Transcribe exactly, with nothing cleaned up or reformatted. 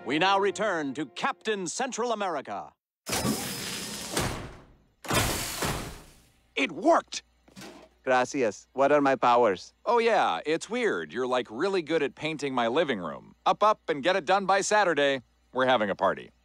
We now return to Captain Central America. It worked! Gracias. What are my powers? Oh yeah, it's weird. You're like really good at painting my living room. Up, up, and get it done by Saturday. We're having a party.